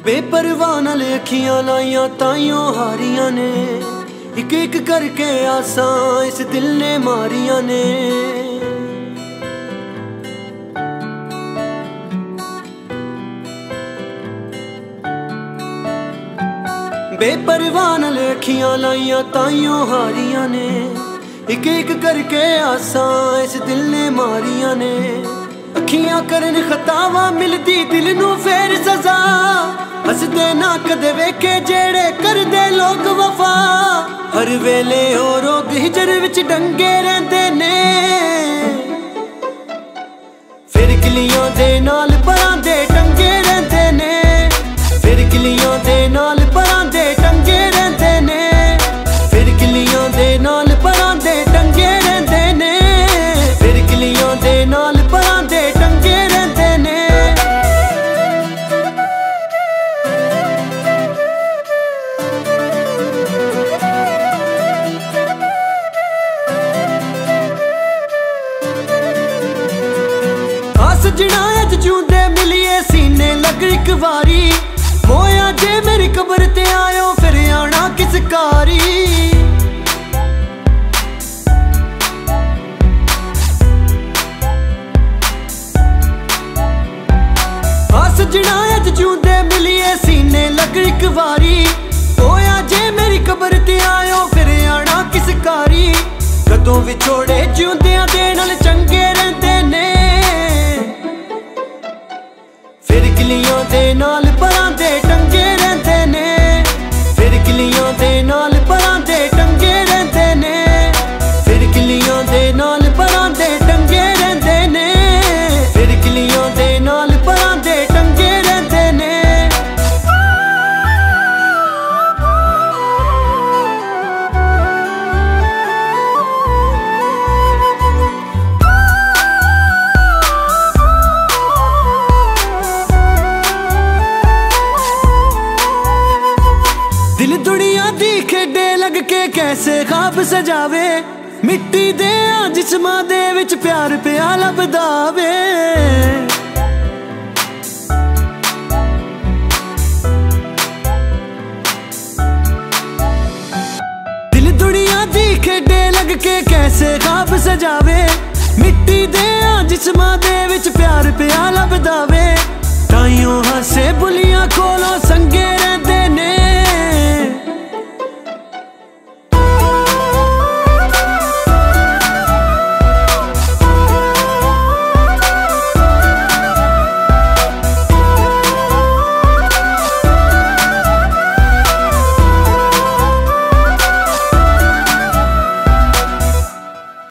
बेपरवाह नाल अखियां लाइया ताइयों हारियां ने, एक एक करके आसां इस दिल ने मारियां ने। बेपरवाह नाल अखियां लाइया ताइयों हारियां ने, एक एक करके आसां इस दिल ने मारियां ने। अखियां करन खतावां मिलदी दिल नू फेर सजा, हसदे ना कदे वेखे जेड़े करदे लोग वफा। हर वेले हो रोग हिजर विच डंगे रहिंदे ने, फिर किलियां दे नाल परां दे टंगे रहिंदे ने। फिर किलियां दे नाल परां दे टंगे रहिंदे ने, फिर किलियां दे नाल परां दे टंगे रहिंदे ने। फिर किलियां दे नाल परां दे टंगे रहिंदे ने। सजना अज जूंदे मिलिए सीने लग एक वारी, मोया जे मेरी कबर ते आयो फिर आना किस कारी। सजना अज जूंदे मिलिए सीने लग एक वारी, मोया जे मेरी कबर ते आयो फिर आना किस कारी। कदों विछोड़े जिउंदियां दे नाल चंगे रहिंदे ने, फिर किलियां दे नाल परां दे टंगे रहिंदे ने। फिर किलियां दे नाल परां दे टंगे रहिंदे ने। फिर किलियां दे नाल परां दे टंगे रहिंदे ने। फिर किलियां दे नाल परां दे टंगे रहिंदे ने। दिल दुनिया दी खेडे लग के कैसे ख्वाब सजावे, मिट्टी दे जिस्मां दे विच प्यार पिया लभदा वे। दिल दुनिया दी खेडे लग के कैसे ख्वाब सजावे, मिट्टी दे जिस्मां दे विच प्यार पिया लभदा वे। ताइयों हसे बुलियां कोलों संगे